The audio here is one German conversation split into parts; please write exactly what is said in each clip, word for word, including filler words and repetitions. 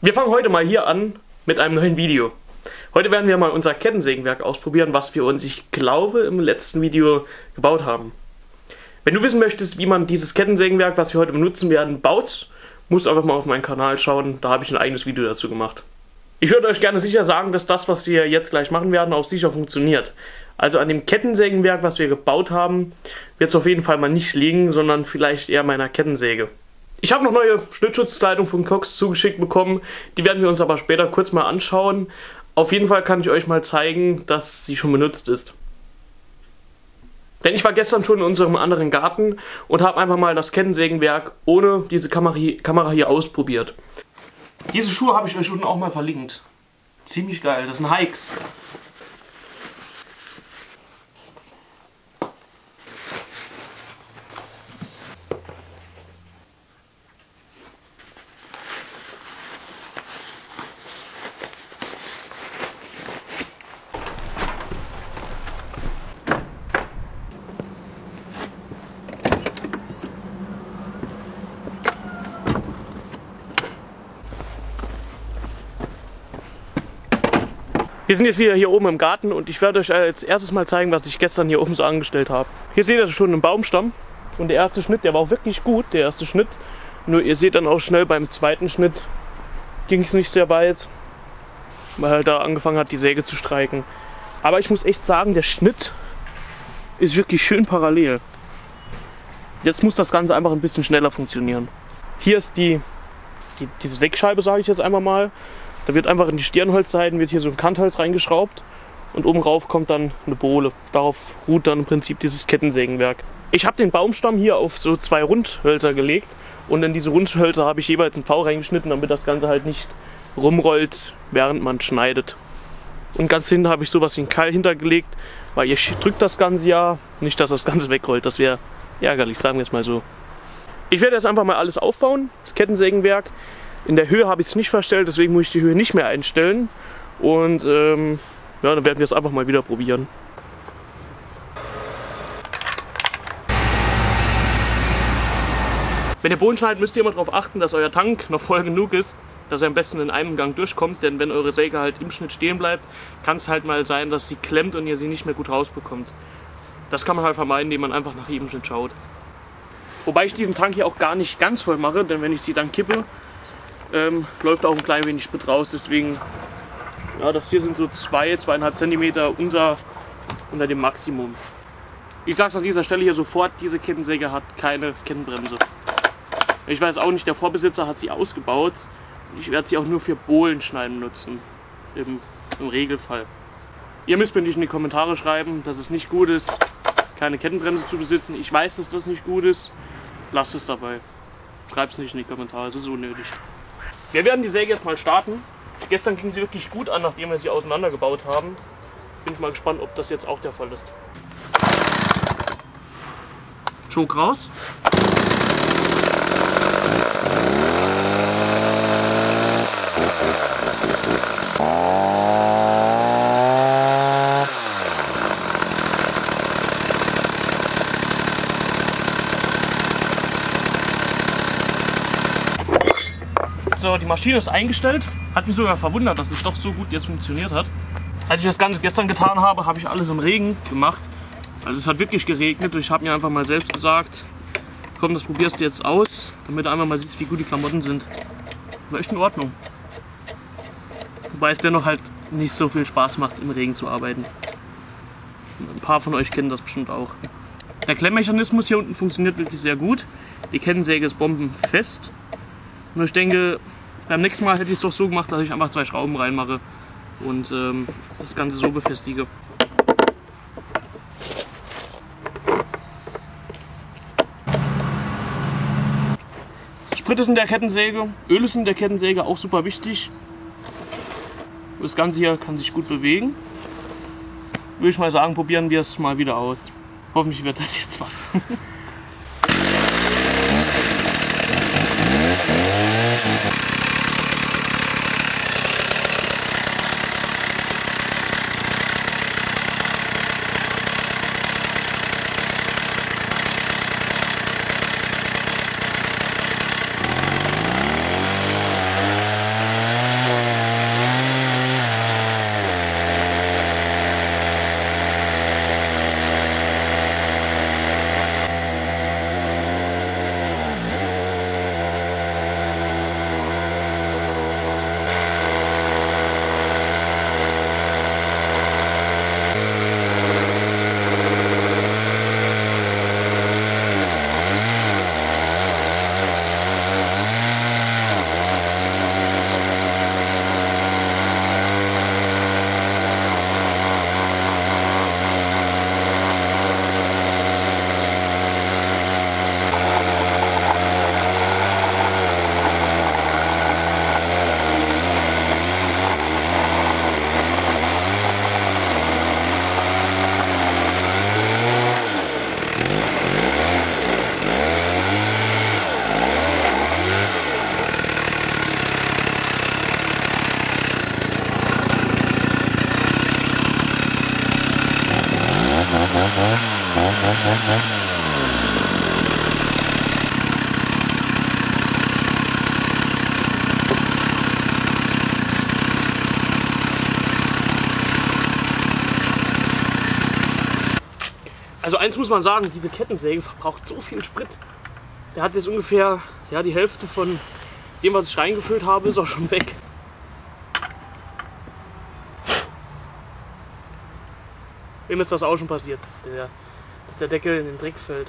Wir fangen heute mal hier an mit einem neuen Video. Heute werden wir mal unser Kettensägenwerk ausprobieren, was wir uns, ich glaube, im letzten Video gebaut haben. Wenn du wissen möchtest, wie man dieses Kettensägenwerk, was wir heute benutzen werden, baut, musst du einfach mal auf meinen Kanal schauen, da habe ich ein eigenes Video dazu gemacht. Ich würde euch gerne sicher sagen, dass das, was wir jetzt gleich machen werden, auch sicher funktioniert. Also an dem Kettensägenwerk, was wir gebaut haben, wird es auf jeden Fall mal nicht liegen, sondern vielleicht eher meiner Kettensäge. Ich habe noch neue Schnittschutzkleidung von Cox zugeschickt bekommen, die werden wir uns aber später kurz mal anschauen. Auf jeden Fall kann ich euch mal zeigen, dass sie schon benutzt ist. Denn ich war gestern schon in unserem anderen Garten und habe einfach mal das Kettensägenwerk ohne diese Kamera hier ausprobiert. Diese Schuhe habe ich euch unten auch mal verlinkt. Ziemlich geil, das sind Hikes. Wir sind jetzt wieder hier oben im Garten und ich werde euch als erstes mal zeigen, was ich gestern hier oben so angestellt habe. Hier seht ihr schon einen Baumstamm und der erste Schnitt, der war auch wirklich gut, der erste Schnitt. Nur ihr seht dann auch schnell beim zweiten Schnitt ging es nicht sehr weit, weil halt da angefangen hat, die Säge zu streiken. Aber ich muss echt sagen, der Schnitt ist wirklich schön parallel. Jetzt muss das Ganze einfach ein bisschen schneller funktionieren. Hier ist die, die diese Deckscheibe, sage ich jetzt einmal mal. Da wird einfach in die Stirnholzseiten wird hier so ein Kantholz reingeschraubt und oben rauf kommt dann eine Bohle. Darauf ruht dann im Prinzip dieses Kettensägenwerk. Ich habe den Baumstamm hier auf so zwei Rundhölzer gelegt und in diese Rundhölzer habe ich jeweils einen V reingeschnitten, damit das Ganze halt nicht rumrollt, während man schneidet. Und ganz hinten habe ich sowas wie einen Keil hintergelegt, weil ihr drückt das Ganze ja, nicht dass das Ganze wegrollt, das wäre ärgerlich, sagen wir es mal so. Ich werde jetzt einfach mal alles aufbauen, das Kettensägenwerk. In der Höhe habe ich es nicht verstellt, deswegen muss ich die Höhe nicht mehr einstellen. Und ähm, ja, dann werden wir es einfach mal wieder probieren. Wenn ihr Bohlen schneidet, müsst ihr immer darauf achten, dass euer Tank noch voll genug ist, dass er am besten in einem Gang durchkommt. Denn wenn eure Säge halt im Schnitt stehen bleibt, kann es halt mal sein, dass sie klemmt und ihr sie nicht mehr gut rausbekommt. Das kann man halt vermeiden, indem man einfach nach jedem Schnitt schaut. Wobei ich diesen Tank hier auch gar nicht ganz voll mache, denn wenn ich sie dann kippe, Ähm, läuft auch ein klein wenig Sprit raus, deswegen, ja, das hier sind so zwei, zweieinhalb Zentimeter unter, unter dem Maximum. Ich sage es an dieser Stelle hier sofort, diese Kettensäge hat keine Kettenbremse. Ich weiß auch nicht, der Vorbesitzer hat sie ausgebaut. Ich werde sie auch nur für Bohlenschneiden nutzen, im, im Regelfall. Ihr müsst mir nicht in die Kommentare schreiben, dass es nicht gut ist, keine Kettenbremse zu besitzen. Ich weiß, dass das nicht gut ist, lasst es dabei. Schreibt es nicht in die Kommentare, es ist unnötig. Wir werden die Säge jetzt mal starten. Gestern ging sie wirklich gut an, nachdem wir sie auseinandergebaut haben. Bin ich mal gespannt, ob das jetzt auch der Fall ist. Choke raus. So, die Maschine ist eingestellt. Hat mich sogar verwundert, dass es doch so gut jetzt funktioniert hat. Als ich das Ganze gestern getan habe, habe ich alles im Regen gemacht. Also es hat wirklich geregnet und ich habe mir einfach mal selbst gesagt, komm, das probierst du jetzt aus, damit du einfach mal siehst, wie gut die Klamotten sind. War echt in Ordnung. Wobei es dennoch halt nicht so viel Spaß macht, im Regen zu arbeiten. Ein paar von euch kennen das bestimmt auch. Der Klemmmechanismus hier unten funktioniert wirklich sehr gut. Die Kettensäge ist bombenfest. Und ich denke, beim nächsten Mal hätte ich es doch so gemacht, dass ich einfach zwei Schrauben reinmache und ähm, das Ganze so befestige. Sprit ist in der Kettensäge, Öl ist in der Kettensäge auch super wichtig. Das Ganze hier kann sich gut bewegen. Würde ich mal sagen, probieren wir es mal wieder aus. Hoffentlich wird das jetzt was. Also eins muss man sagen, diese Kettensäge verbraucht so viel Sprit. Der hat jetzt ungefähr ja, die Hälfte von dem, was ich reingefüllt habe, ist auch schon weg. Wem ist das auch schon passiert, der, dass der Deckel in den Dreck fällt.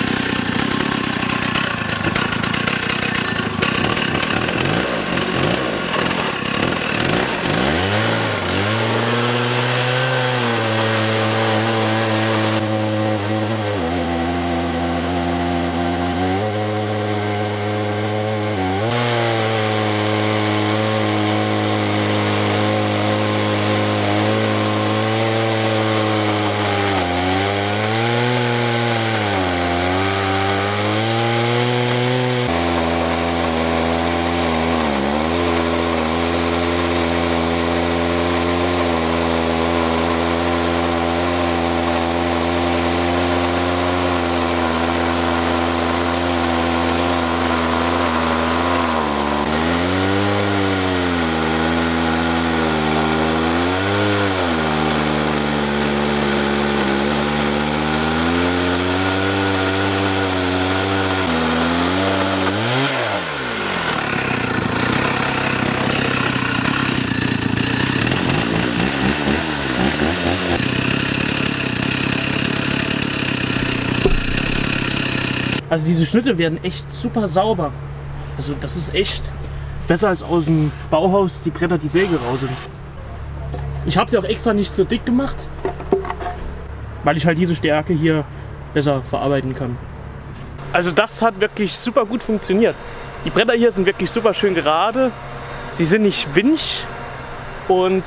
Also diese Schnitte werden echt super sauber. Also das ist echt besser als aus dem Bauhaus die Bretter, die Säge raus sind. Ich habe sie auch extra nicht so dick gemacht, weil ich halt diese Stärke hier besser verarbeiten kann. Also das hat wirklich super gut funktioniert. Die Bretter hier sind wirklich super schön gerade. Sie sind nicht winch und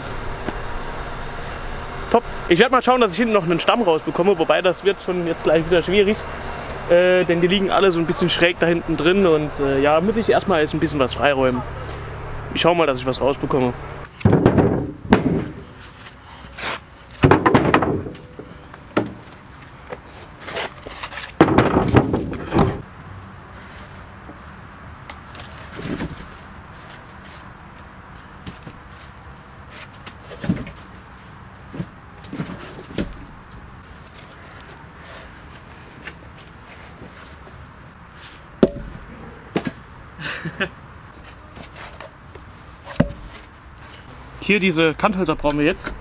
top. Ich werde mal schauen, dass ich hinten noch einen Stamm rausbekomme, wobei das wird schon jetzt gleich wieder schwierig. Äh, denn die liegen alle so ein bisschen schräg da hinten drin und äh, ja, muss ich erstmal jetzt ein bisschen was freiräumen. Ich schau mal, dass ich was rausbekomme. Hier diese Kanthölzer brauchen wir jetzt.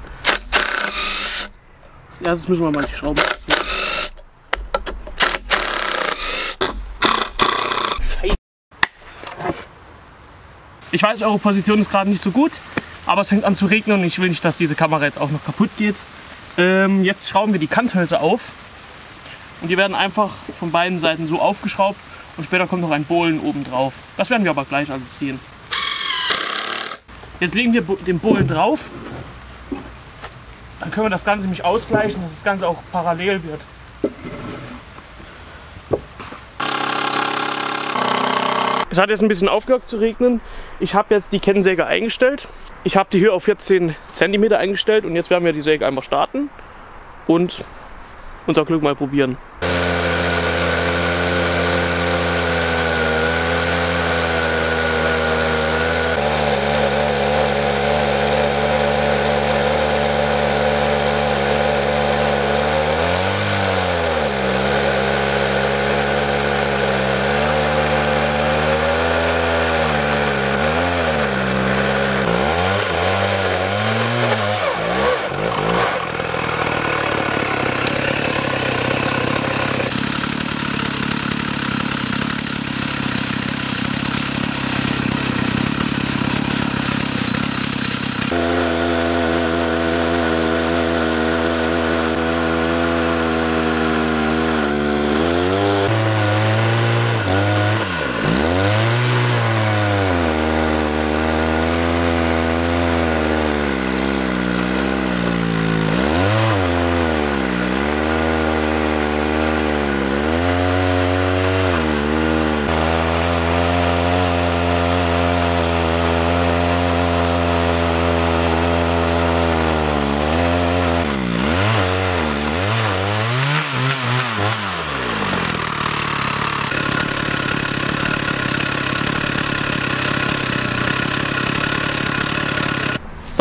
Als erstes müssen wir mal die Schraube abziehen. Scheiße. Ich weiß, eure Position ist gerade nicht so gut, aber es fängt an zu regnen und ich will nicht, dass diese Kamera jetzt auch noch kaputt geht. Ähm, jetzt schrauben wir die Kanthölzer auf und die werden einfach von beiden Seiten so aufgeschraubt und später kommt noch ein Bohlen oben drauf. Das werden wir aber gleich alles ziehen. Jetzt legen wir den Bohlen drauf, dann können wir das Ganze nämlich ausgleichen, dass das Ganze auch parallel wird. Es hat jetzt ein bisschen aufgehört zu regnen. Ich habe jetzt die Kettensäge eingestellt. Ich habe die Höhe auf vierzehn Zentimeter eingestellt und jetzt werden wir die Säge einfach starten und unser Glück mal probieren.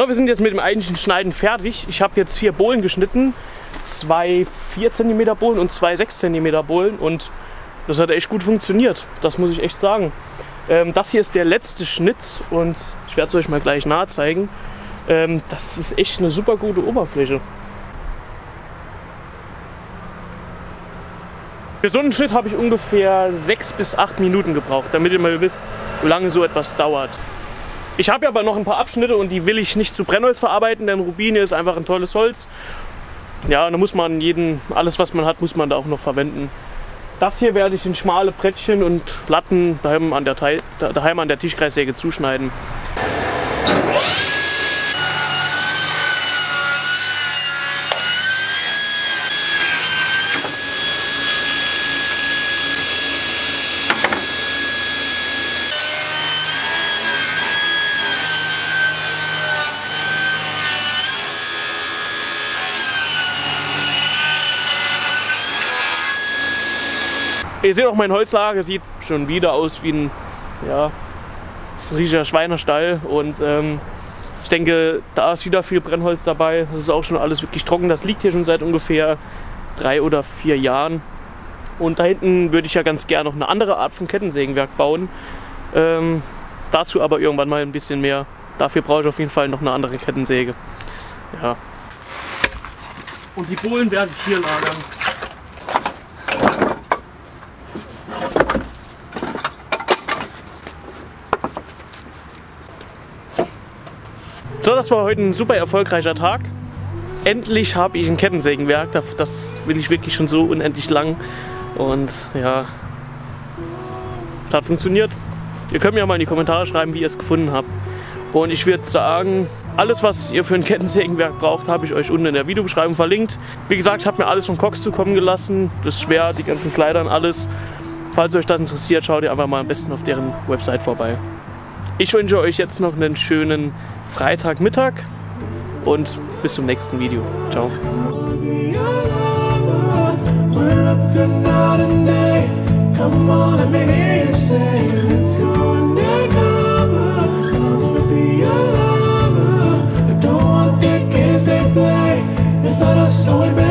So, wir sind jetzt mit dem eigentlichen Schneiden fertig. Ich habe jetzt vier Bohlen geschnitten. Zwei vier Zentimeter Bohlen und zwei sechs Zentimeter Bohlen. Und das hat echt gut funktioniert. Das muss ich echt sagen. Ähm, das hier ist der letzte Schnitt und ich werde es euch mal gleich nahe zeigen. Ähm, das ist echt eine super gute Oberfläche. Für so einen Schnitt habe ich ungefähr sechs bis acht Minuten gebraucht, damit ihr mal wisst, wie lange so etwas dauert. Ich habe aber noch ein paar Abschnitte und die will ich nicht zu Brennholz verarbeiten, denn Rubine ist einfach ein tolles Holz. Ja, da muss man jeden, alles was man hat, muss man da auch noch verwenden. Das hier werde ich in schmale Brettchen und Latten daheim an der, daheim an der Tischkreissäge zuschneiden. Ihr seht auch, mein Holzlager sieht schon wieder aus wie ein, ja, so ein riesiger Schweinerstall. Und ähm, ich denke, da ist wieder viel Brennholz dabei. Das ist auch schon alles wirklich trocken. Das liegt hier schon seit ungefähr drei oder vier Jahren. Und da hinten würde ich ja ganz gerne noch eine andere Art von Kettensägenwerk bauen. Ähm, dazu aber irgendwann mal ein bisschen mehr. Dafür brauche ich auf jeden Fall noch eine andere Kettensäge. Ja. Und die Bohlen werde ich hier lagern. So, das war heute ein super erfolgreicher Tag. Endlich habe ich ein Kettensägenwerk. Das will ich wirklich schon so unendlich lang. Und ja, das hat funktioniert. Ihr könnt mir mal in die Kommentare schreiben, wie ihr es gefunden habt. Und ich würde sagen, alles was ihr für ein Kettensägenwerk braucht, habe ich euch unten in der Videobeschreibung verlinkt. Wie gesagt, ich habe mir alles von Cox zukommen gelassen. Das Schwert, die ganzen Kleider und alles. Falls euch das interessiert, schaut ihr einfach mal am besten auf deren Website vorbei. Ich wünsche euch jetzt noch einen schönen Freitagmittag und bis zum nächsten Video. Ciao. It's not us, so we